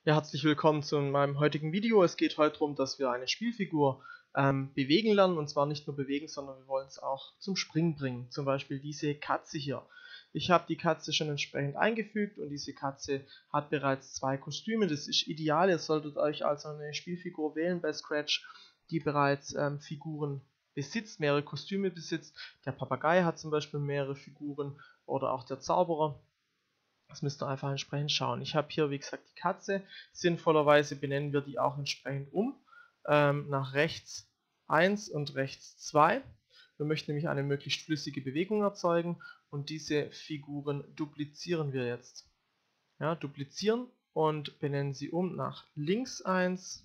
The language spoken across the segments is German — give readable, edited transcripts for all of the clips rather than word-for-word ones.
Ja, herzlich willkommen zu meinem heutigen Video. Es geht heute darum, dass wir eine Spielfigur bewegen lernen, und zwar nicht nur bewegen, sondern wir wollen es auch zum Springen bringen. Zum Beispiel diese Katze hier. Ich habe die Katze schon entsprechend eingefügt und diese Katze hat bereits 2 Kostüme. Das ist ideal. Ihr solltet euch also eine Spielfigur wählen bei Scratch, die bereits Figuren besitzt, mehrere Kostüme besitzt. Der Papagei hat zum Beispiel mehrere Figuren oder auch der Zauberer. Das müsst ihr einfach entsprechend schauen. Ich habe hier, wie gesagt, die Katze. Sinnvollerweise benennen wir die auch entsprechend nach rechts 1 und rechts 2. Wir möchten nämlich eine möglichst flüssige Bewegung erzeugen und diese Figuren duplizieren wir jetzt. Ja, duplizieren und benennen sie nach links 1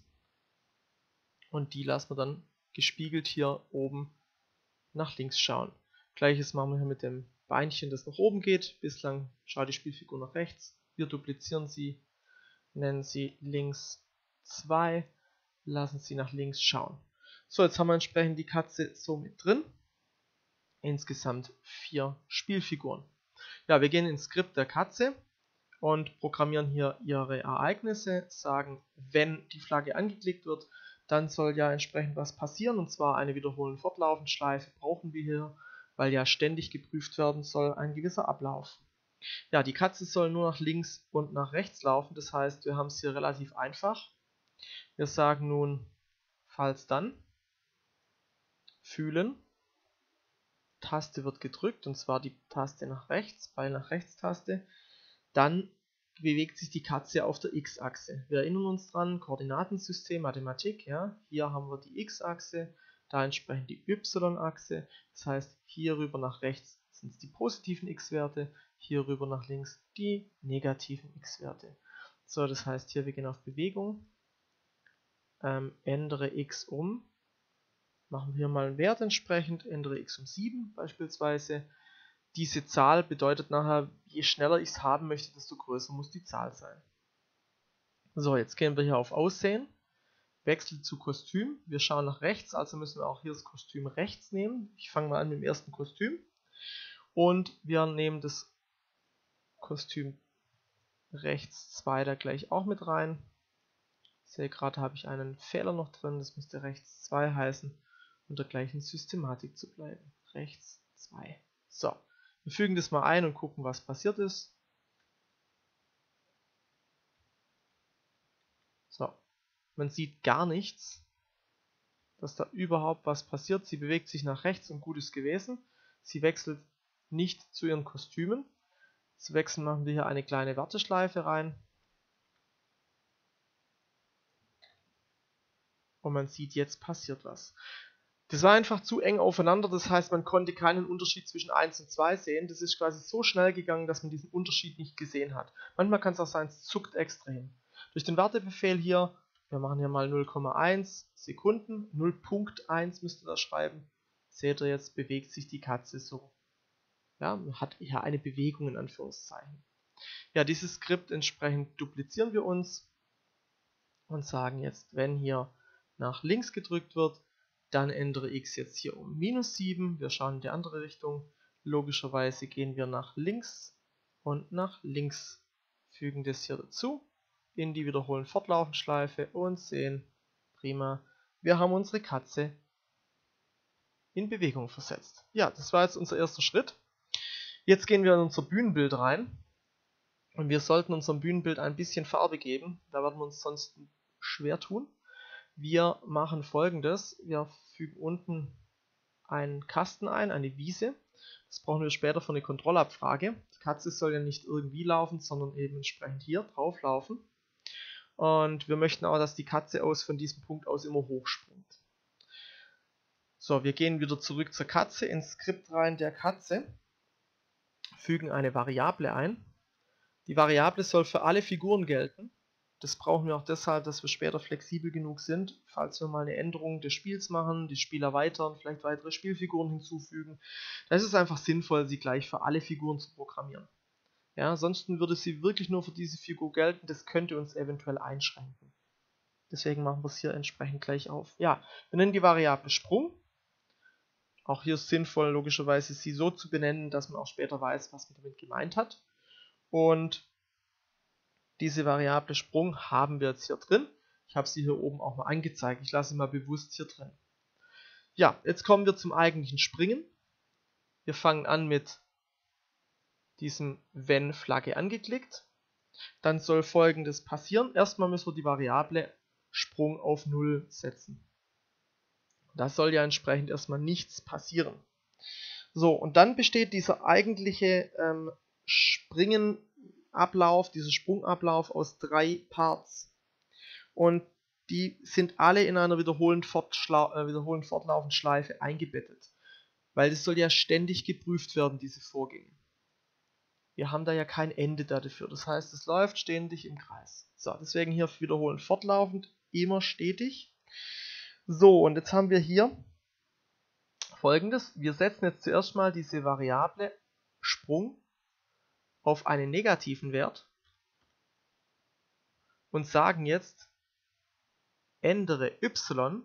und die lassen wir dann gespiegelt hier oben nach links schauen. Gleiches machen wir hier mit dem Beinchen, das nach oben geht. Bislang schaut die Spielfigur nach rechts. Wir duplizieren sie, nennen sie links 2, lassen sie nach links schauen. So, jetzt haben wir entsprechend die Katze so mit drin. Insgesamt 4 Spielfiguren. Ja, wir gehen ins Skript der Katze und programmieren hier ihre Ereignisse, sagen, wenn die Flagge angeklickt wird, dann soll ja entsprechend was passieren, und zwar eine Wiederholen-Fortlaufend-Schleife brauchen wir hier, weil ja ständig geprüft werden soll ein gewisser Ablauf. Ja, die Katze soll nur nach links und nach rechts laufen, das heißt, wir haben es hier relativ einfach. Wir sagen nun, falls dann, fühlen, Taste wird gedrückt, und zwar die Taste nach rechts, Pfeil nach rechts Taste, dann bewegt sich die Katze auf der X-Achse. Wir erinnern uns dran, Koordinatensystem, Mathematik, ja, hier haben wir die X-Achse, da entsprechend die Y-Achse, das heißt, hier rüber nach rechts sind es die positiven X-Werte, hier rüber nach links die negativen X-Werte. So, das heißt, hier wir gehen auf Bewegung, ändere X um, machen wir mal einen Wert entsprechend, ändere X um 7 beispielsweise. Diese Zahl bedeutet nachher, je schneller ich es haben möchte, desto größer muss die Zahl sein. So, jetzt gehen wir hier auf Aussehen, Wechsel zu Kostüm. Wir schauen nach rechts, also müssen wir auch hier das Kostüm rechts nehmen. Ich fange mal an mit dem ersten Kostüm. Und wir nehmen das Kostüm rechts 2 da gleich auch mit rein. Ich sehe gerade, habe ich einen Fehler noch drin, das müsste rechts 2 heißen, um der gleichen Systematik zu bleiben. Rechts 2. So, wir fügen das mal ein und gucken, was passiert ist. So, man sieht gar nichts, dass da überhaupt was passiert. Sie bewegt sich nach rechts und gut ist gewesen. Sie wechselt nicht zu ihren Kostümen. Zu wechseln machen wir hier eine kleine Warteschleife rein. Und man sieht, jetzt passiert was. Das war einfach zu eng aufeinander, das heißt, man konnte keinen Unterschied zwischen 1 und 2 sehen. Das ist quasi so schnell gegangen, dass man diesen Unterschied nicht gesehen hat. Manchmal kann es auch sein, es zuckt extrem. Durch den Wartebefehl hier, wir machen hier mal 0,1 Sekunden, 0.1 müsst ihr da schreiben. Seht ihr, jetzt bewegt sich die Katze so. Ja, man hat hier eine Bewegung in Anführungszeichen. Ja, dieses Skript entsprechend duplizieren wir uns und sagen jetzt, wenn hier nach links gedrückt wird, dann ändere X jetzt hier um -7. Wir schauen in die andere Richtung. Logischerweise gehen wir nach links und nach links. Fügen das hier dazu in die Wiederholen Fortlaufend Schleife und sehen, prima, wir haben unsere Katze in Bewegung versetzt. Ja, das war jetzt unser erster Schritt. Jetzt gehen wir in unser Bühnenbild rein. Und wir sollten unserem Bühnenbild ein bisschen Farbe geben. Da werden wir uns sonst schwer tun. Wir machen Folgendes: Wir fügen unten einen Kasten ein, eine Wiese. Das brauchen wir später für eine Kontrollabfrage. Die Katze soll ja nicht irgendwie laufen, sondern eben entsprechend hier drauf laufen. Und wir möchten auch, dass die Katze von diesem Punkt aus immer hochspringt. So, wir gehen wieder zurück zur Katze, ins Skript rein der Katze, fügen eine Variable ein. Die Variable soll für alle Figuren gelten. Das brauchen wir auch deshalb, dass wir später flexibel genug sind, falls wir mal eine Änderung des Spiels machen, das Spiel erweitern, vielleicht weitere Spielfiguren hinzufügen. Da ist es einfach sinnvoll, sie gleich für alle Figuren zu programmieren. Ja, ansonsten würde sie wirklich nur für diese Figur gelten, das könnte uns eventuell einschränken. Deswegen machen wir es hier entsprechend gleich auf. Ja, wir nennen die Variable Sprung. Auch hier ist es sinnvoll, logischerweise sie so zu benennen, dass man auch später weiß, was man damit gemeint hat. Und Diese Variable Sprung haben wir jetzt hier drin. Ich habe sie hier oben auch mal angezeigt. Ich lasse sie mal bewusst hier drin. Ja, jetzt kommen wir zum eigentlichen Springen. Wir fangen an mit diesem wenn Flagge angeklickt. Dann soll Folgendes passieren. Erstmal müssen wir die Variable Sprung auf 0 setzen. Da soll ja entsprechend erstmal nichts passieren. So, und dann besteht dieser eigentliche Springenablauf, dieser Sprungablauf aus 3 Parts. Und die sind alle in einer wiederholend fortlaufenden Schleife eingebettet. Weil das soll ja ständig geprüft werden, diese Vorgänge. Wir haben da ja kein Ende dafür. Das heißt, es läuft ständig im Kreis. So, deswegen hier wiederholend fortlaufend, immer stetig. So, und jetzt haben wir hier Folgendes. Wir setzen jetzt zuerst mal diese Variable Sprung auf einen negativen Wert und sagen jetzt, ändere y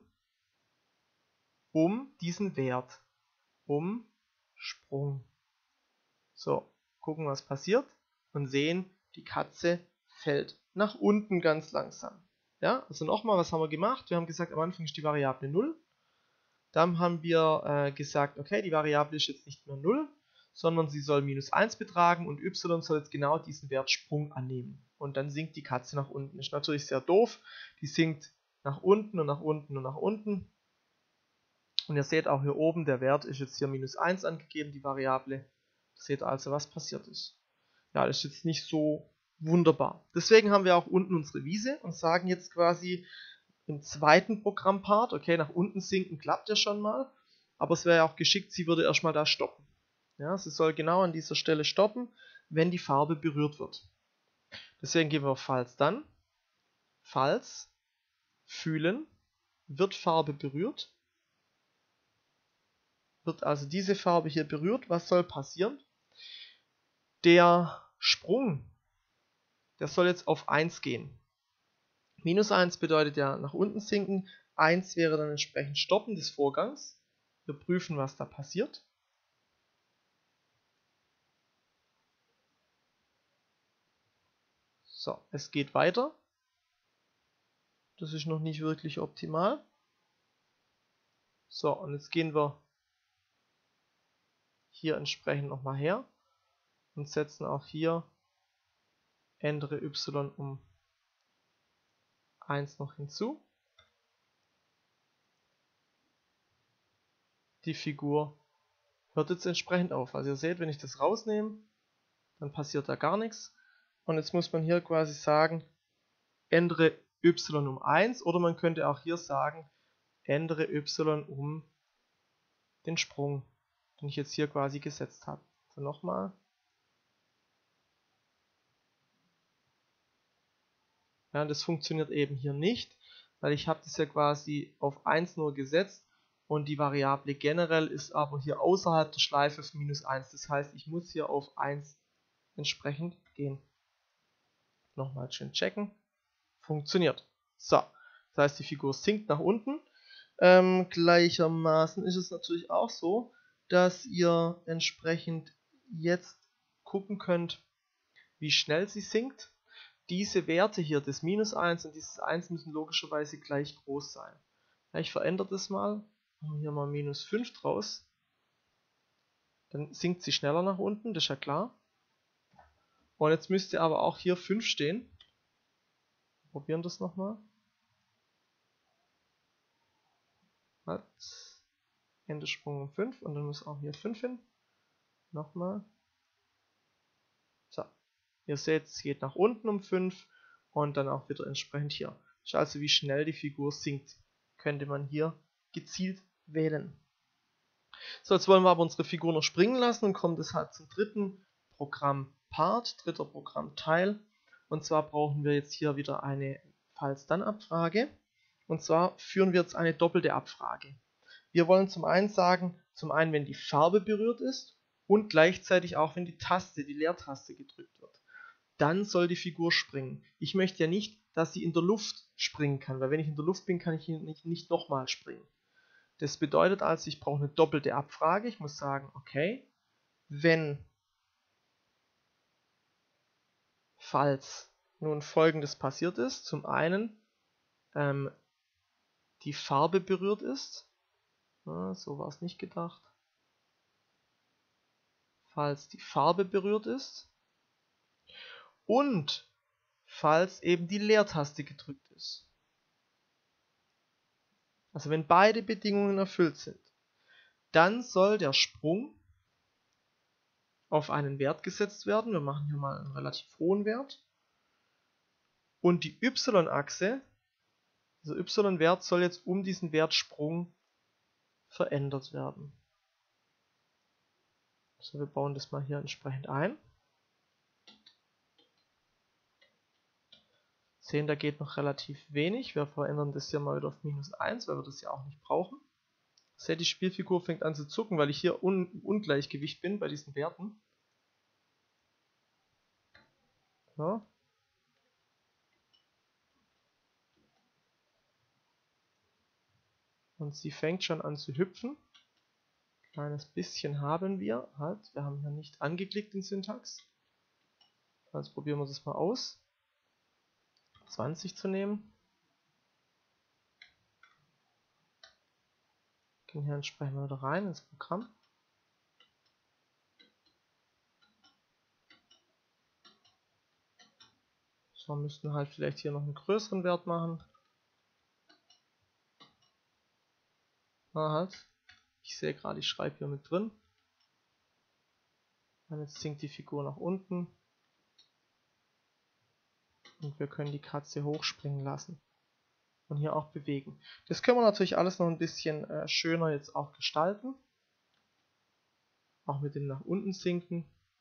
um diesen Wert, um Sprung. So, gucken, was passiert und sehen, die Katze fällt nach unten ganz langsam. Ja, also nochmal, was haben wir gemacht? Wir haben gesagt, am Anfang ist die Variable 0. Dann haben wir gesagt, okay, die Variable ist jetzt nicht mehr 0, sondern sie soll -1 betragen und y soll jetzt genau diesen Wert Sprung annehmen. Und dann sinkt die Katze nach unten. Ist natürlich sehr doof. Die sinkt nach unten und nach unten und nach unten. Und ihr seht auch hier oben, der Wert ist jetzt hier -1 angegeben, die Variable. Ihr seht also, was passiert ist. Ja, das ist jetzt nicht so wunderbar. Deswegen haben wir auch unten unsere Wiese und sagen jetzt quasi im zweiten Programmpart, okay, nach unten sinken klappt ja schon mal, aber es wäre ja auch geschickt, sie würde erstmal da stoppen. Ja, sie soll genau an dieser Stelle stoppen, wenn die Farbe berührt wird. Deswegen gehen wir auf Falls dann. Falls, fühlen, wird Farbe berührt. Wird also diese Farbe hier berührt. Was soll passieren? Der Sprung, der soll jetzt auf 1 gehen. -1 bedeutet ja nach unten sinken. 1 wäre dann entsprechend Stoppen des Vorgangs. Wir prüfen, was da passiert. So, es geht weiter. Das ist noch nicht wirklich optimal. So, und jetzt gehen wir hier entsprechend nochmal her und setzen auch hier ändere y um 1 noch hinzu. Die Figur hört jetzt entsprechend auf. Also ihr seht, wenn ich das rausnehme, dann passiert da gar nichts. Und jetzt muss man hier quasi sagen, ändere y um 1 oder man könnte auch hier sagen, ändere y um den Sprung, den ich jetzt hier quasi gesetzt habe. Also nochmal. Ja, das funktioniert eben hier nicht, weil ich habe das ja quasi auf 1 nur gesetzt und die Variable generell ist aber hier außerhalb der Schleife auf -1. Das heißt, ich muss hier auf 1 entsprechend gehen. Nochmal schön checken. Funktioniert. So, das heißt, die Figur sinkt nach unten. Gleichermaßen ist es natürlich auch so, dass ihr entsprechend jetzt gucken könnt, wie schnell sie sinkt. Diese Werte hier, das -1 und dieses 1 müssen logischerweise gleich groß sein. Ja, ich verändere das mal. Machen wir hier mal -5 draus. Dann sinkt sie schneller nach unten, das ist ja klar. Und jetzt müsste aber auch hier 5 stehen. Probieren das nochmal. Ende Sprung um 5 und dann muss auch hier 5 hin. Nochmal. So. Ihr seht, es geht nach unten um 5 und dann auch wieder entsprechend hier. Das ist also, wie schnell die Figur sinkt. Könnte man hier gezielt wählen. So, jetzt wollen wir aber unsere Figur noch springen lassen und kommen deshalb zum dritten Programmpart, dritter Programmteil. Und zwar brauchen wir jetzt hier wieder eine Falls-Dann-Abfrage. Und zwar führen wir jetzt eine doppelte Abfrage. Wir wollen zum einen sagen, wenn die Farbe berührt ist und gleichzeitig auch, wenn die Taste, die Leertaste gedrückt wird. Dann soll die Figur springen. Ich möchte ja nicht, dass sie in der Luft springen kann, weil wenn ich in der Luft bin, kann ich nicht nochmal springen. Das bedeutet also, ich brauche eine doppelte Abfrage. Ich muss sagen, okay, wenn Falls nun Folgendes passiert ist. Zum einen die Farbe berührt ist. So war es nicht gedacht. Falls die Farbe berührt ist und falls eben die Leertaste gedrückt ist. Also wenn beide Bedingungen erfüllt sind, dann soll der Sprung auf einen Wert gesetzt werden. Wir machen hier mal einen relativ hohen Wert. Und die y-Achse, dieser y-Wert soll jetzt um diesen Wertsprung verändert werden. So, wir bauen das mal hier entsprechend ein. Sehen, da geht noch relativ wenig. Wir verändern das hier mal wieder auf -1, weil wir das ja auch nicht brauchen. Seht, die Spielfigur fängt an zu zucken, weil ich hier Ungleichgewicht bin bei diesen Werten. Ja. Und sie fängt schon an zu hüpfen. Kleines bisschen haben wir. Halt, wir haben hier nicht angeklickt den Syntax. Also probieren wir das mal aus. 20 zu nehmen. Gehen hier entsprechend wieder rein ins Programm. So, müssten halt vielleicht hier noch einen größeren Wert machen. Na halt. Ich sehe gerade, ich schreibe hier mit drin. Und jetzt sinkt die Figur nach unten. Und wir können die Katze hochspringen lassen. Und hier auch bewegen. Das können wir natürlich alles noch ein bisschen schöner jetzt auch gestalten. Auch mit dem nach unten sinken.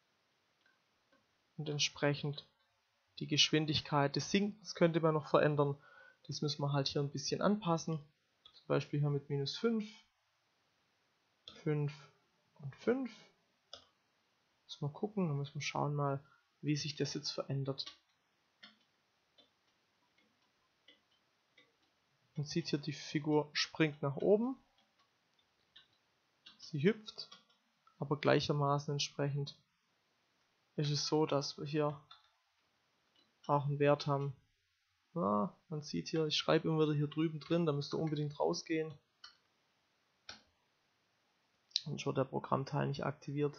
Und entsprechend die Geschwindigkeit des Sinkens könnte man noch verändern. Das müssen wir halt hier ein bisschen anpassen. Zum Beispiel hier mit -5, 5 und 5. Müssen wir gucken, dann müssen wir schauen mal, wie sich das jetzt verändert. Man sieht hier, die Figur springt nach oben. Sie hüpft, aber gleichermaßen entsprechend ist es so, dass wir hier auch einen Wert haben. Ja, man sieht hier, ich schreibe immer wieder hier drüben drin, da müsst ihr unbedingt rausgehen. Sonst wird der Programmteil nicht aktiviert.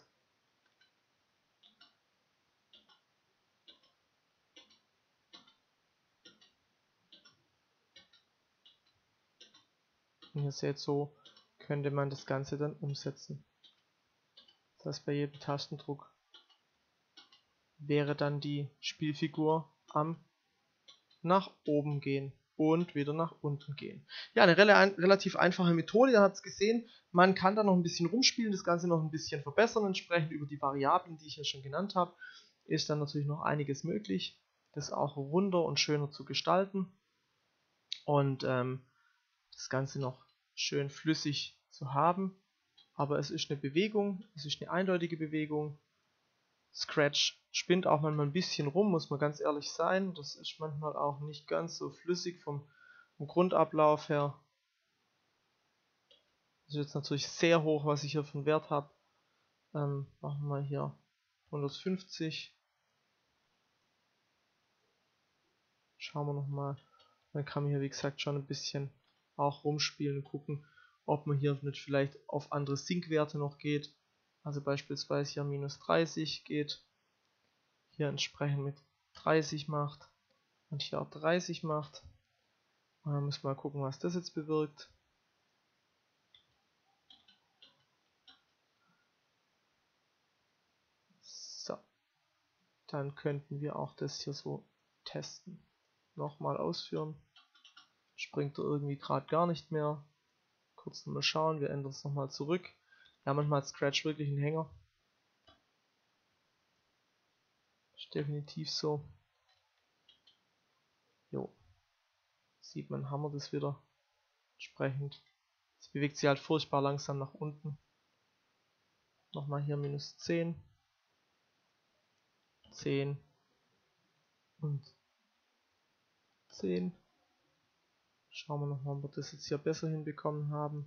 Und ihr seht, so könnte man das Ganze dann umsetzen. Das heißt, bei jedem Tastendruck wäre dann die Spielfigur am nach oben gehen und wieder nach unten gehen. Ja, eine relativ einfache Methode, ihr habt es gesehen. Man kann da noch ein bisschen rumspielen, das Ganze noch ein bisschen verbessern, entsprechend über die Variablen, die ich ja schon genannt habe, ist dann natürlich noch einiges möglich, das auch runder und schöner zu gestalten und das Ganze noch schön flüssig zu haben. Aber es ist eine Bewegung, es ist eine eindeutige Bewegung. Scratch spinnt auch manchmal ein bisschen rum, muss man ganz ehrlich sein. Das ist manchmal auch nicht ganz so flüssig vom Grundablauf her. Das ist jetzt natürlich sehr hoch, was ich hier für einen Wert habe. Machen wir mal hier 150. Schauen wir nochmal. Dann kann man hier, wie gesagt, schon ein bisschen auch rumspielen und gucken, ob man hier nicht vielleicht auf andere Sync-Werte noch geht. Also beispielsweise hier -30 geht. Hier entsprechend mit 30 macht. Und hier auch 30 macht. Und dann müssen wir mal gucken, was das jetzt bewirkt. So. Dann könnten wir auch das hier so testen. Nochmal ausführen. Springt er irgendwie gerade gar nicht mehr. Kurz nochmal schauen, wir ändern es nochmal zurück. Ja, manchmal hat Scratch wirklich einen Hänger. Ist definitiv so. Jo. Sieht man, haben wir das wieder. Entsprechend. Es bewegt sich halt furchtbar langsam nach unten. Nochmal hier -10. 10. Und 10. Schauen wir nochmal, ob wir das jetzt hier besser hinbekommen haben.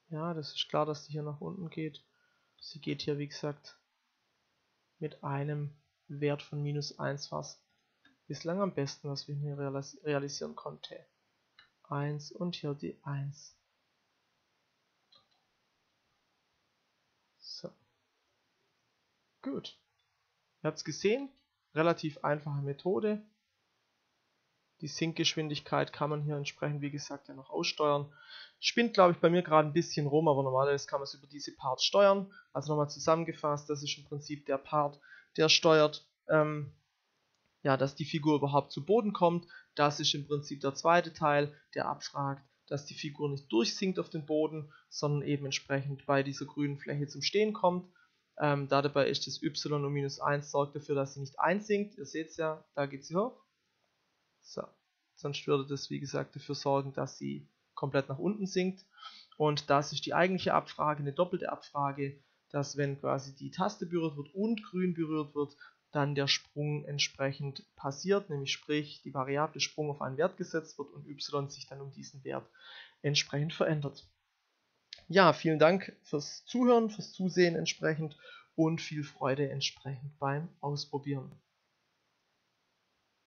Ja, das ist klar, dass die hier nach unten geht. Sie geht hier, wie gesagt, mit einem Wert von -1 war es bislang am besten, was wir hier realisieren konnten. 1 und hier die 1. So, gut. Ihr habt es gesehen, relativ einfache Methode. Die Sinkgeschwindigkeit kann man hier entsprechend, wie gesagt, ja noch aussteuern. Spinnt, glaube ich, bei mir gerade ein bisschen rum, aber normalerweise kann man es über diese Parts steuern. Also nochmal zusammengefasst, das ist im Prinzip der Part, der steuert, ja, dass die Figur überhaupt zu Boden kommt. Das ist im Prinzip der zweite Teil, der abfragt, dass die Figur nicht durchsinkt auf den Boden, sondern eben entsprechend bei dieser grünen Fläche zum Stehen kommt. Dabei ist das Y und -1 sorgt dafür, dass sie nicht einsinkt. Ihr seht es ja, da geht sie hoch. So. Sonst würde das, wie gesagt, dafür sorgen, dass sie komplett nach unten sinkt. Und das ist die eigentliche Abfrage, eine doppelte Abfrage, dass wenn quasi die Taste berührt wird und grün berührt wird, dann der Sprung entsprechend passiert, nämlich sprich die Variable Sprung auf einen Wert gesetzt wird und y sich dann um diesen Wert entsprechend verändert. Ja, vielen Dank fürs Zuhören, fürs Zusehen entsprechend und viel Freude entsprechend beim Ausprobieren.